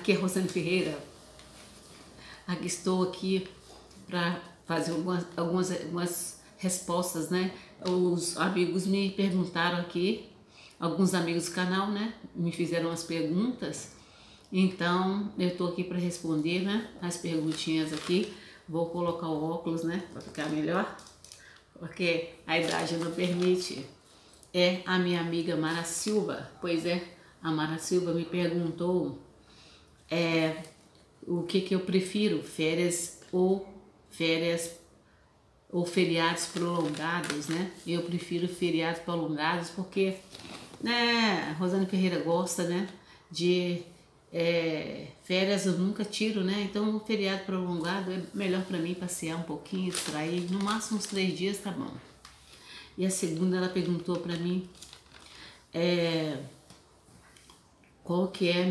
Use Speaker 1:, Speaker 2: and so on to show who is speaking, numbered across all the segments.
Speaker 1: Aqui é Rosane Ferreira. Aqui estou aqui para fazer algumas respostas, né? Os amigos me perguntaram aqui, alguns amigos do canal, né? Me fizeram as perguntas. Então eu estou aqui para responder, né? As perguntinhas aqui. Vou colocar o óculos, né? Para ficar melhor, porque a idade não permite. É a minha amiga Mara Silva. Pois é, a Mara Silva me perguntou o que eu prefiro, férias ou feriados prolongados, né? Eu prefiro feriados prolongados porque, né, a Rosane Ferreira gosta, né, de férias eu nunca tiro, né? Então o feriado prolongado é melhor para mim passear um pouquinho, extrair, no máximo uns 3 dias tá bom. E a segunda, ela perguntou para mim qual que é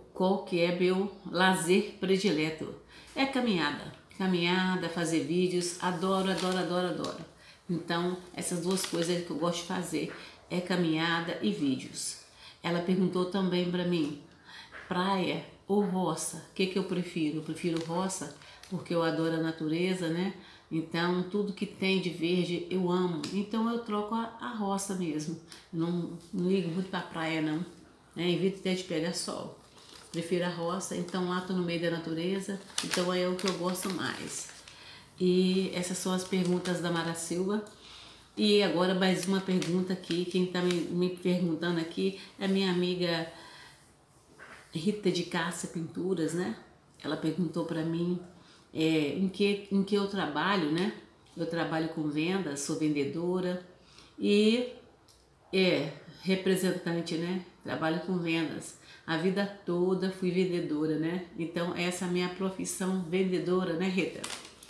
Speaker 1: meu lazer predileto. É caminhada, fazer vídeos, adoro. Então, essas duas coisas que eu gosto de fazer é caminhada e vídeos. Ela perguntou também para mim, praia ou roça, o que eu prefiro? Eu prefiro roça porque eu adoro a natureza, né? Então, tudo que tem de verde eu amo. Então, eu troco a roça mesmo. Eu não ligo muito para a praia, não. Evito até de pegar sol. Prefiro a roça, então lá tô no meio da natureza, então é o que eu gosto mais. E essas são as perguntas da Mara Silva. E agora mais uma pergunta aqui, quem tá me perguntando aqui é minha amiga Rita de Cássia Pinturas, né? Ela perguntou para mim em que eu trabalho, né? Eu trabalho com vendas, sou vendedora e representante, né? Trabalho com vendas. A vida toda fui vendedora, né? Então essa é a minha profissão, vendedora, né, Rita?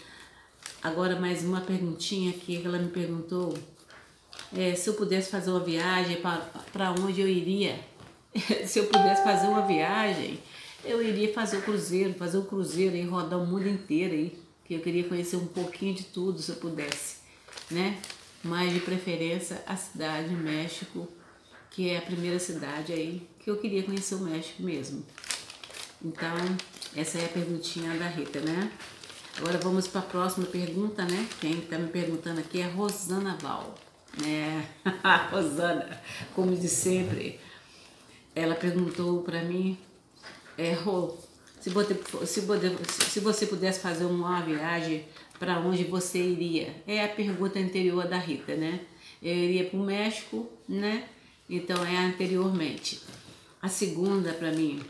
Speaker 1: Agora mais uma perguntinha aqui que ela me perguntou. Se eu pudesse fazer uma viagem, para onde eu iria? Se eu pudesse fazer uma viagem, eu iria fazer um cruzeiro e rodar o mundo inteiro aí, que eu queria conhecer um pouquinho de tudo se eu pudesse, né? Mas de preferência a cidade de México, que é a primeira cidade aí que eu queria conhecer o México mesmo. Então, essa é a perguntinha da Rita, né? Agora vamos para a próxima pergunta, né? Quem está me perguntando aqui é a Rosana Val, né? Rosana, como de sempre. Ela perguntou para mim, Rô, se você pudesse fazer uma viagem, para onde você iria? É a pergunta anterior da Rita, né? Eu iria para o México, né? Então é anteriormente. A segunda para mim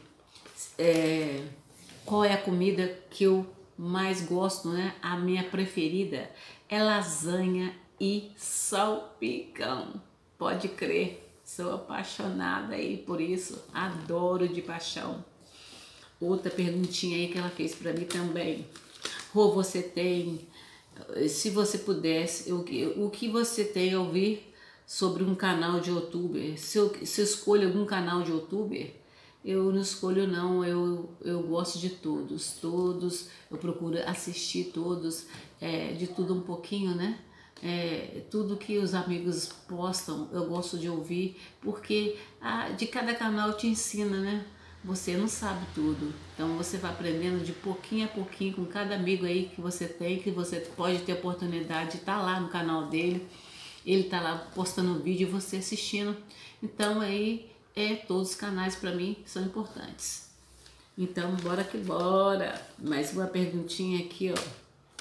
Speaker 1: qual é a comida que eu mais gosto, né? A minha preferida é lasanha e salpicão. Pode crer, sou apaixonada aí por isso, adoro de paixão. Outra perguntinha aí que ela fez para mim também. Rô, você tem, se você pudesse, o que você tem a ouvir sobre um canal de youtuber? Se eu escolho algum canal de youtuber, eu não escolho não, eu gosto de todos, eu procuro assistir todos, de tudo um pouquinho, né? Tudo que os amigos postam eu gosto de ouvir, porque de cada canal te ensina, né? Você não sabe tudo, então você vai aprendendo de pouquinho a pouquinho com cada amigo aí que você tem, que você pode ter oportunidade de estar lá no canal dele, ele tá lá postando vídeo e você assistindo. Então aí todos os canais para mim são importantes. Então bora que bora. Mais uma perguntinha aqui, ó.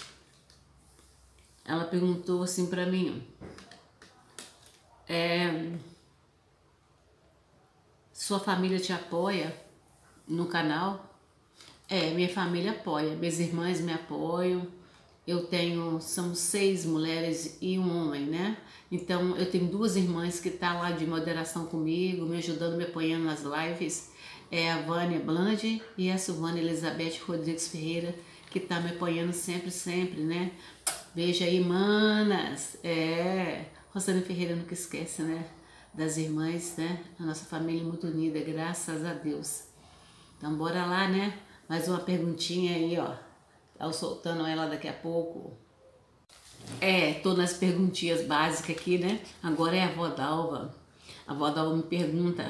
Speaker 1: Ela perguntou assim para mim, sua família te apoia no canal? Minha família apoia, minhas irmãs me apoiam. São 6 mulheres e um homem, né? Então eu tenho 2 irmãs que tá lá de moderação comigo, me ajudando, me apoiando nas lives. É a Vânia Blandi e a Silvana Elizabeth Rodrigues Ferreira, que tá me apoiando sempre, né? Beijo aí, manas! Rosane Ferreira nunca esquece, né? Das irmãs, né? A nossa família é muito unida, graças a Deus. Então bora lá, né? Mais uma perguntinha aí, ó. Tá soltando ela daqui a pouco. Tô nas perguntinhas básicas aqui, né? Agora é a avó Dalva. A avó Dalva me pergunta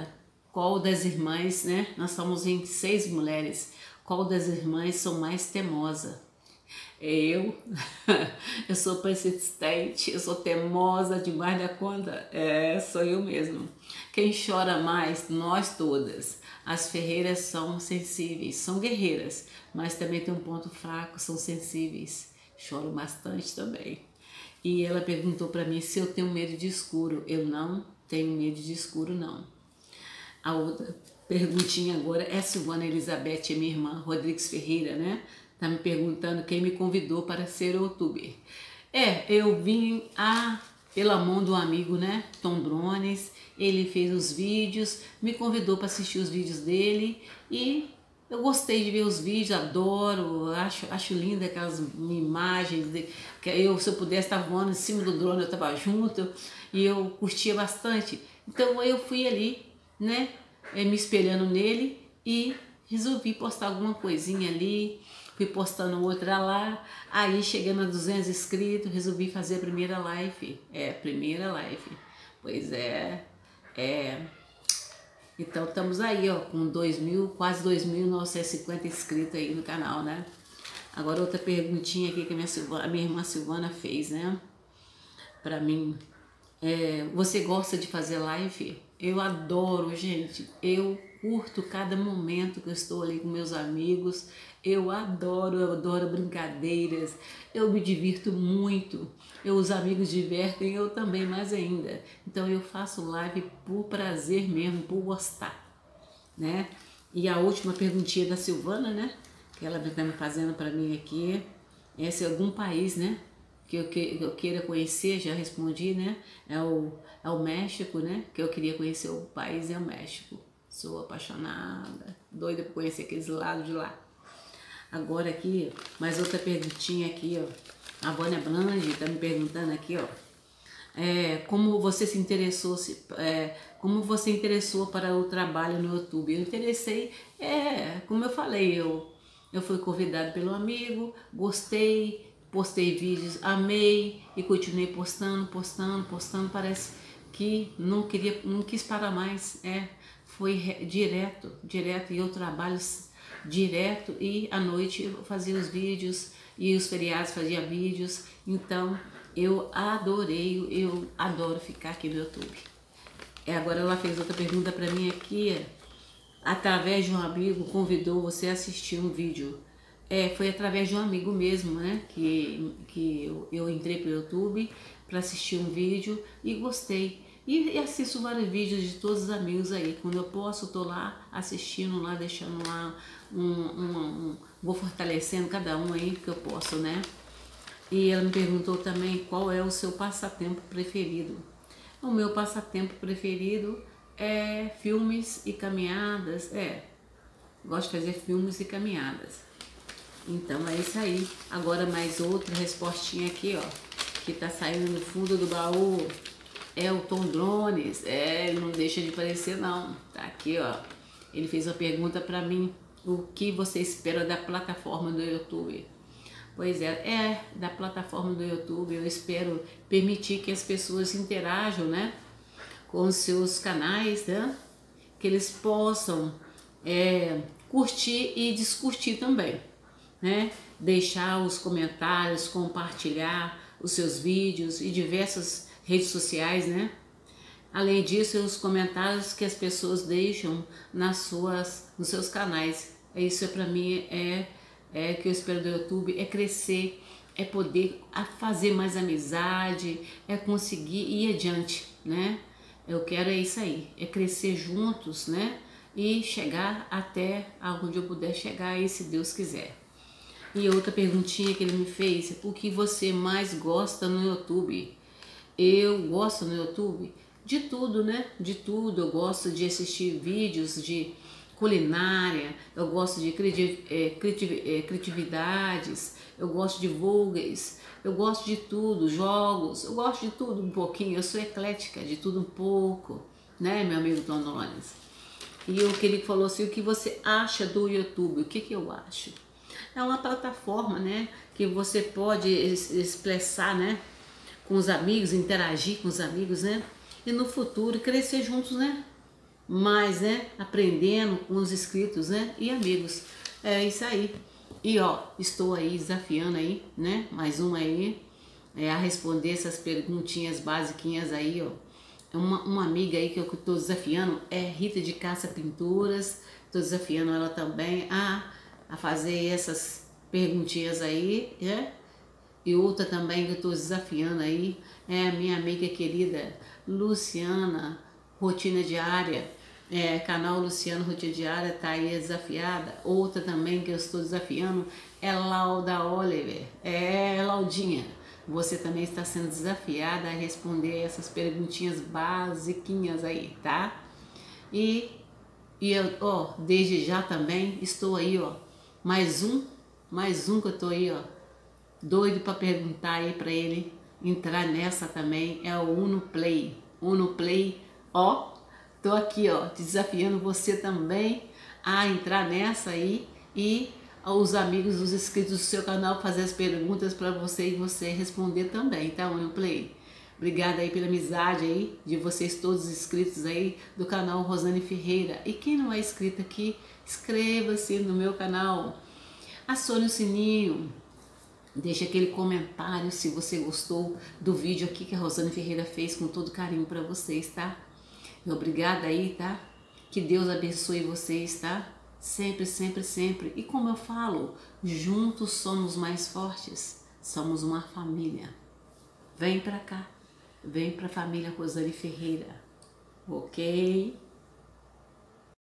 Speaker 1: qual das irmãs, né? Nós estamos em 6 mulheres. Qual das irmãs sou mais teimosa? Eu, eu sou persistente, eu sou teimosa demais da conta. Sou eu mesmo. Quem chora mais? Nós todas. As ferreiras são sensíveis, são guerreiras, mas também tem um ponto fraco, são sensíveis. Choram bastante também. E ela perguntou para mim se eu tenho medo de escuro. Eu não tenho medo de escuro, não. A outra perguntinha agora é a Silvana Elizabeth, é minha irmã, Rodrigues Ferreira, né? Tá me perguntando quem me convidou para ser youtuber. Eu vim pela mão do amigo, né? Tom Drones. Ele fez os vídeos, me convidou para assistir os vídeos dele e eu gostei de ver os vídeos, adoro, acho linda aquelas imagens. Se eu pudesse estar voando em cima do drone, eu estava junto e eu curtia bastante. Então eu fui ali, né? Me espelhando nele e resolvi postar alguma coisinha ali. Fui postando outra lá, aí chegando a 200 inscritos, resolvi fazer a primeira live. Primeira live. Pois então estamos aí, ó, com quase 2.950 inscritos aí no canal, né? Agora outra perguntinha aqui que a minha irmã Silvana fez, né? Pra mim, você gosta de fazer live? Eu adoro, gente. Eu curto cada momento que eu estou ali com meus amigos. Eu adoro brincadeiras. Eu me divirto muito. Os amigos divertem, eu também mais ainda. Então eu faço live por prazer mesmo, por gostar, né? E a última perguntinha da Silvana, né? Que ela está me fazendo para mim aqui. Se é algum país, né? Que eu queira conhecer, já respondi, né? É o México, né? Que eu queria conhecer o país, é o México. Sou apaixonada, doida por conhecer aqueles lados de lá. Agora aqui, mais outra perguntinha aqui, ó. A Vânia Brandi tá me perguntando aqui, ó. Como você se interessou, como você interessou para o trabalho no YouTube? Eu interessei, como eu falei, eu fui convidada pelo amigo, gostei, postei vídeos, amei e continuei postando, parece que não quis parar mais, foi direto e eu trabalho direto e à noite eu fazia os vídeos e os feriados fazia vídeos, então eu adoro ficar aqui no YouTube. Agora ela fez outra pergunta para mim aqui, através de um amigo convidou você a assistir um vídeo. Foi através de um amigo mesmo, né, que eu entrei pro YouTube para assistir um vídeo e gostei. E assisto vários vídeos de todos os amigos aí. Quando eu posso, tô lá assistindo, lá deixando lá vou fortalecendo cada um aí que eu posso, né? E ela me perguntou também qual é o seu passatempo preferido. O meu passatempo preferido é filmes e caminhadas. Gosto de fazer filmes e caminhadas. Então é isso aí. Agora mais outra respostinha aqui, ó, que tá saindo no fundo do baú. É o Tom Drones, ele não deixa de aparecer não. Tá aqui, ó. Ele fez uma pergunta pra mim. O que você espera da plataforma do YouTube? Pois da plataforma do YouTube eu espero permitir que as pessoas interajam, né, com os seus canais, né, que eles possam curtir e discutir também, né, deixar os comentários, compartilhar os seus vídeos e diversas redes sociais, né. Além disso, os comentários que as pessoas deixam nos seus canais. Isso para mim que eu espero do YouTube, é crescer, é poder fazer mais amizade, é conseguir ir adiante, né? Eu quero isso aí, é crescer juntos, né? E chegar até onde eu puder chegar aí, se Deus quiser. E outra perguntinha que ele me fez, o que você mais gosta no YouTube? Eu gosto no YouTube de tudo, né? De tudo. Eu gosto de assistir vídeos de culinária, eu gosto de criatividades, eu gosto de vlogs, eu gosto de tudo, jogos, eu gosto de tudo um pouquinho, eu sou eclética, de tudo um pouco, né, meu amigo Tom Nunes? E o que ele falou assim, o que você acha do YouTube? O que eu acho? É uma plataforma, né, que você pode expressar, né, com os amigos, interagir com os amigos, né, e no futuro crescer juntos, né? mais, né, aprendendo com os inscritos, né, e amigos. É isso aí. E ó, estou aí desafiando aí, né, mais uma aí, a responder essas perguntinhas basiquinhas aí, ó. Uma amiga aí que eu estou desafiando é Rita de Cássia Pinturas. Estou desafiando ela também a fazer essas perguntinhas aí, né? E outra também que eu estou desafiando aí é a minha amiga querida Luciana Rotina Diária. Canal Luciano Rotina Diária tá aí desafiada. Outra também que eu estou desafiando é Lauda Oliver. Laudinha, você também está sendo desafiada a responder essas perguntinhas basiquinhas aí, tá? E eu, ó, desde já também estou aí, ó, mais um que eu tô aí, ó, doido para perguntar aí para ele entrar nessa também, é o Uno Play. Uno Play, ó, tô aqui, ó, te desafiando você também a entrar nessa aí e os amigos, os inscritos do seu canal fazer as perguntas para você e você responder também, tá, Uno Play? Obrigada aí pela amizade aí de vocês todos inscritos aí do canal Rosane Ferreira. E quem não é inscrito aqui, inscreva-se no meu canal, acione o sininho, deixa aquele comentário se você gostou do vídeo aqui que a Rosane Ferreira fez com todo carinho para vocês, tá? Obrigada aí, tá? Que Deus abençoe vocês, tá? Sempre, sempre, sempre. E como eu falo, juntos somos mais fortes. Somos uma família. Vem pra cá. Vem pra família Rosane Ferreira. Ok?